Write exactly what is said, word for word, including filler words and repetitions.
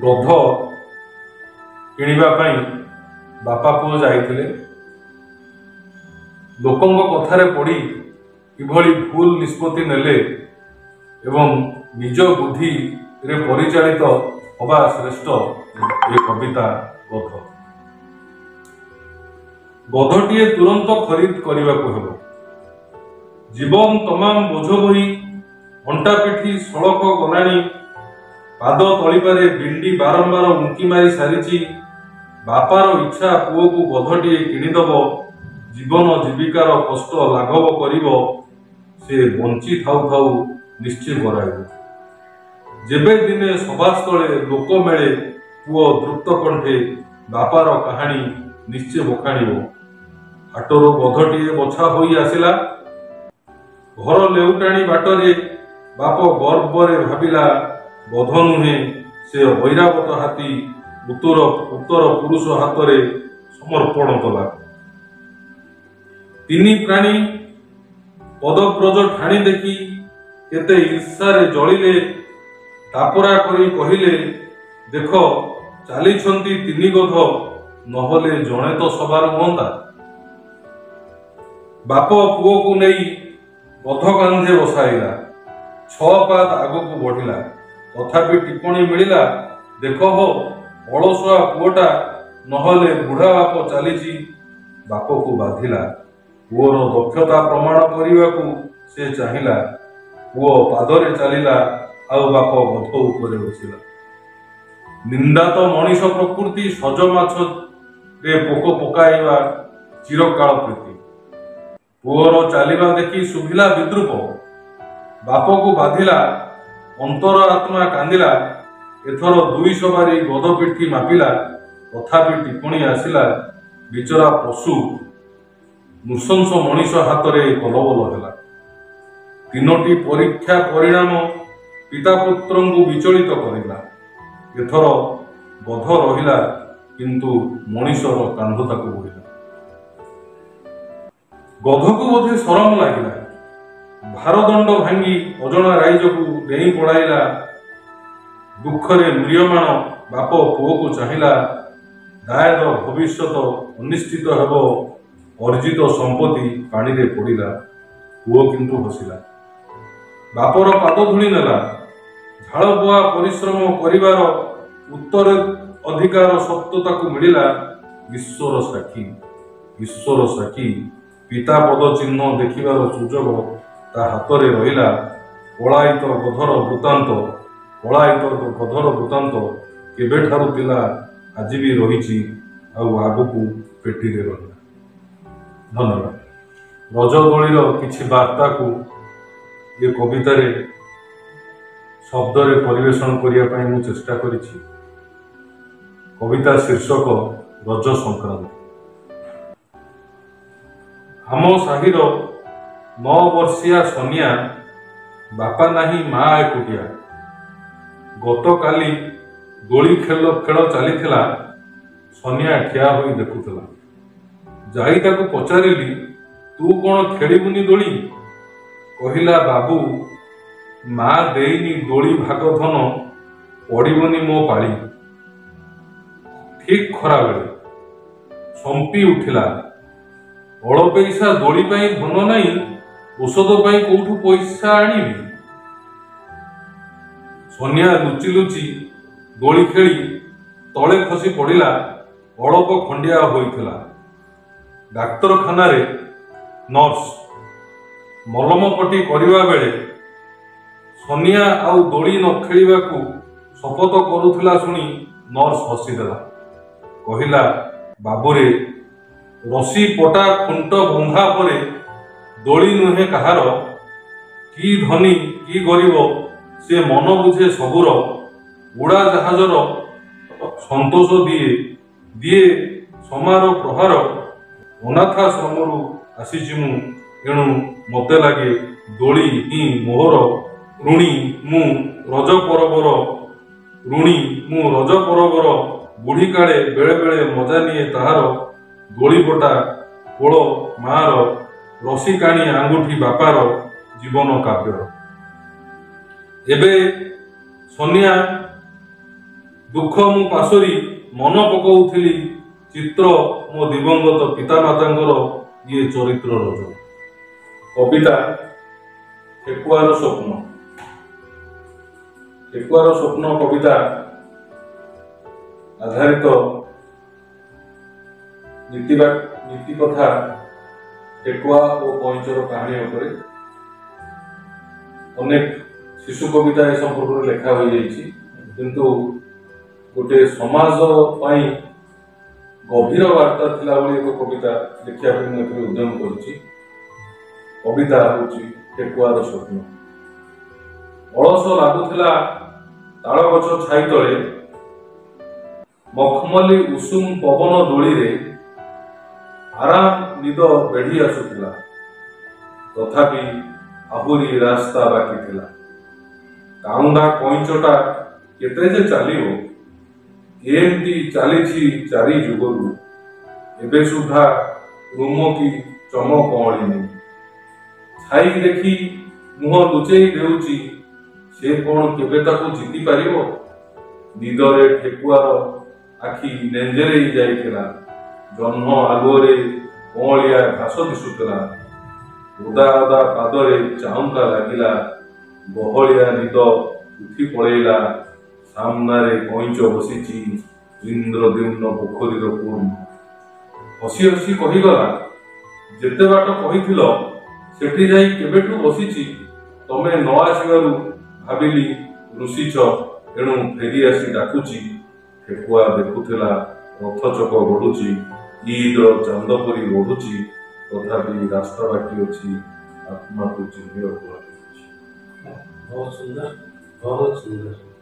गध किणवाई बापा पुओ जाइथिले। लोकंग कथारे पड़ी किभली भूल निष्पत्ति नेले एवं निज बुद्धि रे परिचालित हवा श्रेष्ठ ए कविता गध। गधटीए तुरंत खरीद करने को हेब। जीवन तमाम बोझ बोही अंटा पिठी सड़क गलाणी पाद तलिपारे बिंडी बारंबार उंकी मारी सारी। बापार इच्छा पुओ को गधटीए किणीदब जीवन जीविकार कष्ट लाघव करिब से बंची थाउ थाउ निश्चय कराइब। जेबे दिने सभास्थले लोक मेले पुओ द्रुप्त कंठे बापार कहानी निश्चय बखाणिब। हाटरू गधटीए बछा होई आसिला। घर लेउटाणी बाटरे बाप गर्वरे भाविला गध नुहे से ऐरावत हाथी उत्तर उत्तर पुरुष हाथ में समर्पण कला। तीनी प्राणी पदब्रज ठाणी देखी केते ईर्षारे जलिले तापरा करी कहिले देख चली तीनी गध नहले जणे तो सवार हुंता। बाप पुओ को नहीं गध कांधे बसाइला। छ पात आग को बढ़िला तथापि टिप्पणी मिलिला देख हो अलसुआ पुओटा नहले बुढ़ा बाप चली। बाप को बाधिला। पुओर दक्षता प्रमाण करने को से चाहिला। पुओ पादरे चलिला आउ बाप गध उपरे बसिला। निंदा तो मनीष प्रकृति सज माछ रे पोक पकाइवा चिरकाल प्रीति। पुओर चलिबा देखी सुभिला विद्रूप। बाप को बाधिला अंतर आत्मा कांदिला। एथर दुई सवारी गध पिठी मापिला तथापि टिप्पणी आसिला बिचरा पशु नृशंस मनीष हाथ में कलबल है। तीनोटी परीक्षा परिणाम पिता पुत्र को विचलित करला। एथर गध रहिला किंतु मनीषर कांधता को बढ़िला। गध को बोधे शरम लगिला। भारदंड भांगी अजना राइज को डेई पड़ाइला। दुखरे म्रियमाण बाप पुओ को चाहिला। दायर भविष्यत अनिश्चित हेब। अर्जित संपत्ति पानी रे पड़िला। पुओ किंतु हसिला। बापर पाद धूली नेला। झाड़ बुआ परिश्रम करिवार उत्तर अधिकार सत्यता को मिलिला। ईश्वर साक्षी ईश्वर साक्षी पिता पद चिन्ह देखिबार सुजोग ता हाथ रे रहिला। पलायित गधर वृत्तांत पलायित गधर वृत्तांत केबेठारु तिला आज भी रही आगू पेटी रे रहिला। धन्यवाद। रजदोलीर किछि वार्ता को ये कविता रे शब्द रे परिवेशन करिया पई मु चेष्टा करिछि। कविता शीर्षक रज संक्रांति। आम साहिर नौ वर्षिया सोनिया बापा नाही माँ एकुटिया। गत काली दोली खेल खेल चलीथिला। सोनिया ठिया होई देखुथिला। जाई ताकू पचारिली तू कौन खेलिबुनी दोली? कहिला बाबू माँ देईनी दोली भाग धन पड़िबनी मो पाली। ठीक खरा बेले संपी उठिला। अल पैसा दोली पाई धन नहीं औषध पाई कोठू पैसा आनिबी? सोनिया लुचि लुचि दोली खेली तले खसी पड़िला। अल्प खंडिया होइथिला। डाक्तरखाना रे नर्स मलम पट्टी करिवा बेले सोनिया आउ दोली न खेलिबा को शपथ करुथिला सुनी नर्स हसीदेला। कहिला बाबूरे रसी पटा खुंट बंधा परे दोली नुहे कहार। की धनी की गरीब से मन बुझे सबुर। उड़ा जहाजर संतोष दिए दिए समार प्रहार। अनाथा श्रमरू आसीची मु एणु मते लागे दोली ही मोहर। ऋणी मु रज परबर ऋणी मु रज परबर। बुढ़ी काले बेले बेले मजा निए ताहार। दोली बटा कोल मार रसी काणी आंगुठी बापार जीवन काव्य। एबे सोनिया दुख मु पासोरी मन पकाउथिली चित्र मो दिवंगत पितामातांकर ये चरित्र रज। कविता ठेकुआर स्वप्न। ठेकुआर स्वप्न कविता आधारित नीति नीति कथा ठेकुआ और कईचर कहानी उपरे अनेक शिशु कविता ए संपर्क में लेखा हो जाइछि, किंतु गोटे समाज पाई गभीर वार्ता थिला भली एक कविता लिखिया पे मैं उद्यम करिछि। कविता होछि ठेकुआर स्वप्न। अलस लागुथिला ताल गछ छाई तले मखमली उषुम पवन दोली रे आराम निद बेढ़ी आसुथिला, तथापि आहुरी रास्ता बाकी थिला। काउंडा कईचटा केते जे चलियो एमती चलीछि चारि जुगरु, एबे सुधा रूम की चमक अळिनी। छाई देखी मुह लुचेई देउछि, से कोन केबे ताकू जीति पारिबो। निदरे ठेकुआर आखि नेंजेरेई जाइथिला। जन्म आगोरे कौलिया घास दिशुला। उदा उदा पादरे चाउंका लागिला। बहलिया निद उठी पड़ेला। सामनारे कईच बसीची इंद्रद्युम्न पोखरीर पूर्ण। हसी हसी कहीगला, जेते बाट कहिथिल सेठी जाई केबेठू बसीची, तमे न आसिबारु भाबिली रुषिछ, एणु फेरी आसी डाकुची। ठेकुआ देखुथिला रथ चक गड़ुची, ईद्र चांदपरी बढ़ुची, तथापि रास्ता बाकी अच्छी आत्मा को चिन्ह। बहुत सुंदर, बहुत सुंदर।